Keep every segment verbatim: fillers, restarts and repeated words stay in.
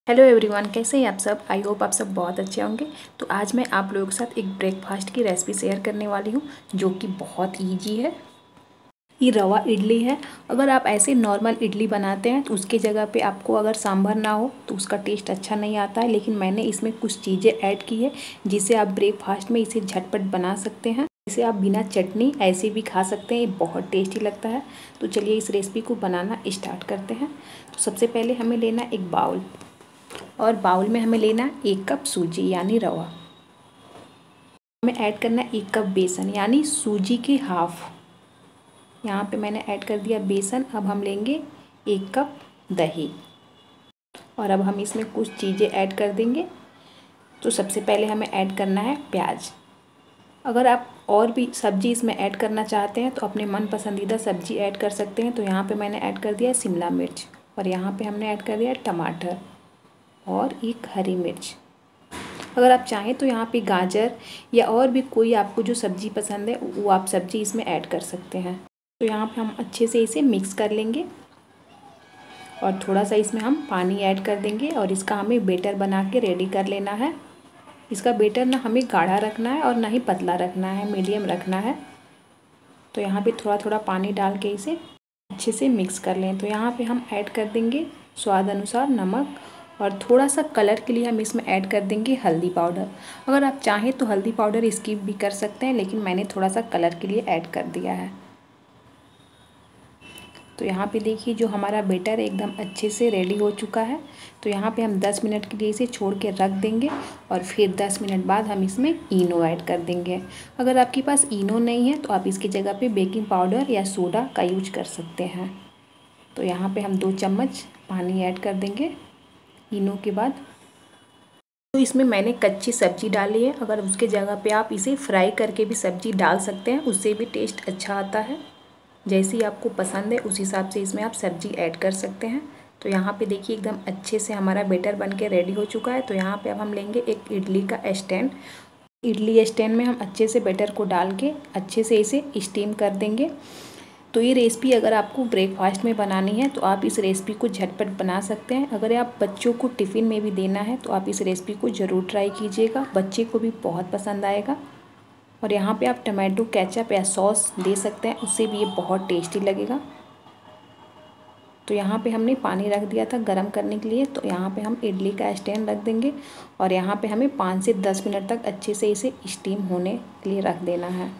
Hello everyone, कैसे हैं आप सब। आई होप आप सब बहुत अच्छे होंगे। तो आज मैं आप लोगों के साथ एक ब्रेकफास्ट की रेसिपी शेयर करने वाली हूँ जो कि बहुत इजी है। ये रवा इडली है। अगर आप ऐसे नॉर्मल इडली बनाते हैं तो उसके जगह पे आपको अगर सांभर ना हो तो उसका टेस्ट अच्छा नहीं आता है, लेकिन मैंने इसमें कुछ चीज़ें ऐड की है जिससे आप ब्रेकफास्ट में इसे झटपट बना सकते हैं। इसे आप बिना चटनी ऐसे भी खा सकते हैं, ये बहुत टेस्टी लगता है। तो चलिए इस रेसिपी को बनाना स्टार्ट करते हैं। तो सबसे पहले हमें लेना एक बाउल, और बाउल में हमें लेना एक कप सूजी यानी रवा। हमें ऐड करना एक कप बेसन यानी सूजी की हाफ। यहाँ पे मैंने ऐड कर दिया बेसन। अब हम लेंगे एक कप दही, और अब हम इसमें कुछ चीज़ें ऐड कर देंगे। तो सबसे पहले हमें ऐड करना है प्याज। अगर आप और भी सब्जी इसमें ऐड करना चाहते हैं तो अपने मन पसंदीदा सब्जी ऐड कर सकते हैं। तो यहाँ पे मैंने ऐड कर दिया शिमला मिर्च, और यहाँ पे हमने ऐड कर दिया टमाटर और एक हरी मिर्च। अगर आप चाहें तो यहाँ पे गाजर या और भी कोई आपको जो सब्ज़ी पसंद है वो आप सब्ज़ी इसमें ऐड कर सकते हैं। तो यहाँ पे हम अच्छे से इसे मिक्स कर लेंगे, और थोड़ा सा इसमें हम पानी ऐड कर देंगे, और इसका हमें बेटर बना के रेडी कर लेना है। इसका बेटर ना हमें गाढ़ा रखना है और ना ही पतला रखना है, मीडियम रखना है। तो यहाँ पे थोड़ा थोड़ा पानी डाल के इसे अच्छे से मिक्स कर लें। तो यहाँ पे हम ऐड कर देंगे स्वाद अनुसार नमक, और थोड़ा सा कलर के लिए हम इसमें ऐड कर देंगे हल्दी पाउडर। अगर आप चाहें तो हल्दी पाउडर स्किप भी कर सकते हैं, लेकिन मैंने थोड़ा सा कलर के लिए ऐड कर दिया है। तो यहाँ पे देखिए जो हमारा बेटर एकदम अच्छे से रेडी हो चुका है। तो यहाँ पे हम दस मिनट के लिए इसे छोड़ के रख देंगे, और फिर दस मिनट बाद हम इसमें इनो ऐड कर देंगे। अगर आपके पास इनो नहीं है तो आप इसकी जगह पे बेकिंग पाउडर या सोडा का यूज कर सकते हैं। तो यहाँ पे हम दो चम्मच पानी ऐड कर देंगे इनो के बाद। तो इसमें मैंने कच्ची सब्जी डाली है। अगर उसके जगह पे आप इसे फ्राई करके भी सब्जी डाल सकते हैं, उससे भी टेस्ट अच्छा आता है। जैसी आपको पसंद है उस हिसाब से इसमें आप सब्जी ऐड कर सकते हैं। तो यहाँ पे देखिए एकदम अच्छे से हमारा बेटर बन के रेडी हो चुका है। तो यहाँ पे अब हम लेंगे एक इडली का स्टैंड। इडली स्टैंड में हम अच्छे से बेटर को डाल के अच्छे से इसे स्टीम कर देंगे। तो ये रेसिपी अगर आपको ब्रेकफास्ट में बनानी है तो आप इस रेसिपी को झटपट बना सकते हैं। अगर आप बच्चों को टिफ़िन में भी देना है तो आप इस रेसिपी को ज़रूर ट्राई कीजिएगा, बच्चे को भी बहुत पसंद आएगा। और यहाँ पे आप टमाटो केचप या सॉस दे सकते हैं, उससे भी ये बहुत टेस्टी लगेगा। तो यहाँ पे हमने पानी रख दिया था गरम करने के लिए। तो यहाँ पे हम इडली का स्टैंड रख देंगे, और यहाँ पे हमें पाँच से दस मिनट तक अच्छे से इसे स्टीम होने के लिए रख देना है।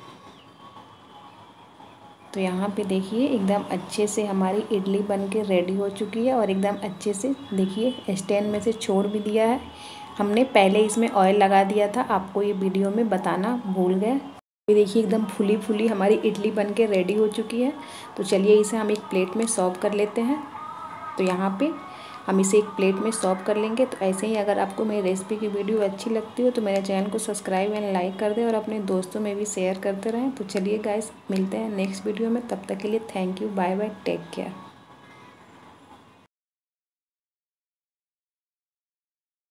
तो यहाँ पे देखिए एकदम अच्छे से हमारी इडली बन के रेडी हो चुकी है, और एकदम अच्छे से देखिए स्टैंड में से छोड़ भी दिया है। हमने पहले इसमें ऑयल लगा दिया था, आपको ये वीडियो में बताना भूल गए। ये देखिए एकदम फुली फुली हमारी इडली बन के रेडी हो चुकी है। तो चलिए इसे हम एक प्लेट में सर्व कर लेते हैं। तो यहाँ पे हम इसे एक प्लेट में सर्व कर लेंगे। तो ऐसे ही अगर आपको मेरी रेसिपी की वीडियो अच्छी लगती हो तो मेरे चैनल को सब्सक्राइब एंड लाइक कर दें, और अपने दोस्तों में भी शेयर करते रहें। तो चलिए गाइस, मिलते हैं नेक्स्ट वीडियो में। तब तक के लिए thank you, bye bye, take care.